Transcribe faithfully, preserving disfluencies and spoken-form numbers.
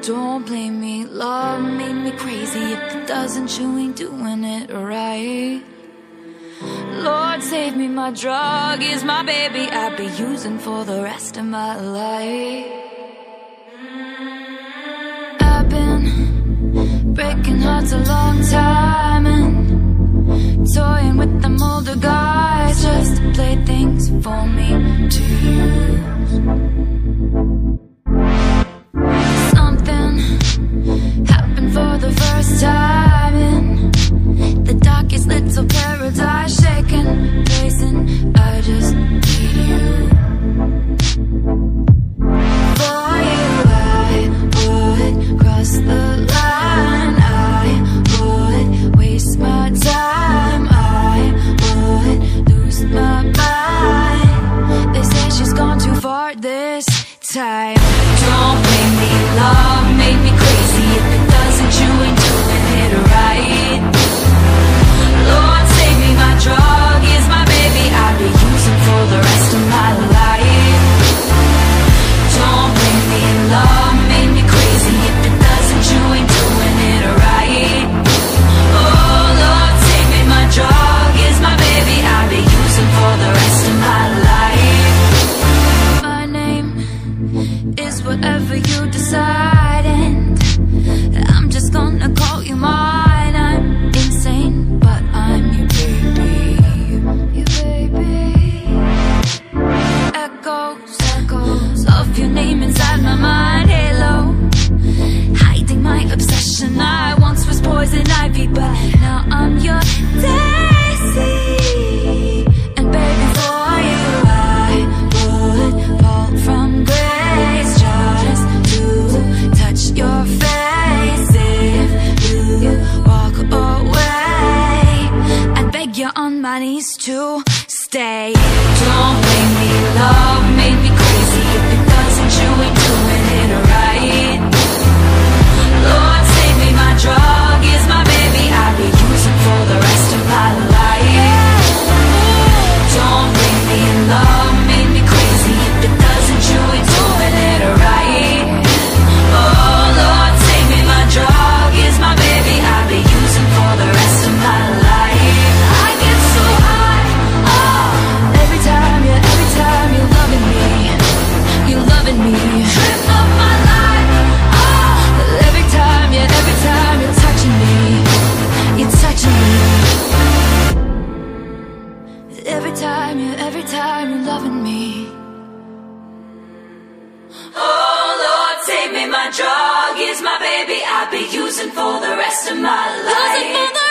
Don't blame me, love made me crazy. If it doesn't, you ain't doing it right. Lord save me, my drug is my baby. I'll be using for the rest of my life. I've been breaking hearts a long time and toying with them older guys just to play things for me to use. Something happened for the first time in the darkest little paradise, shaking, pacing. I just need you. For you I would cross the line, I would waste my time, I would lose my mind. They say she's gone too far this time. Don't blame me, love made me crazy. If it doesn't, you ain't doing it right. Lord save me, my drug is my baby. I'll be using for the rest of my life. Don't blame me, love made me crazy. If it doesn't, you ain't doing it right. Oh Lord save me, my drug is my baby. I'll be using for the rest of my life. My name is whatever you decide, and I'm just gonna call you mine. I'm insane, but I'm your baby, your baby. Echoes, echoes of your name inside my mind. Halo, hiding my obsession. I once was poison ivy, but now I'm your daisy. And baby, for you I would fall from grace just to touch your face. If you walk away, I beg you on my knees to stay. Don't blame me, love made me crazy. If it doesn't, you ain't doing it right. Lord save me, my drug is my baby. I'll be using for the rest of my life. Don't blame me, love made me crazy. If it doesn't, you ain't doing it right. Oh Lord save me, my drug is my baby. I'll be using for the rest of my life. I get so high, oh, every time, yeah, every time you're loving me, you're loving me. Trip of my life, oh, every time, yeah, every time you're touching me, you're touching me. Every time, yeah, every time you're loving me. Oh Lord save me, my drug is my baby. I'll be using for the rest of my life.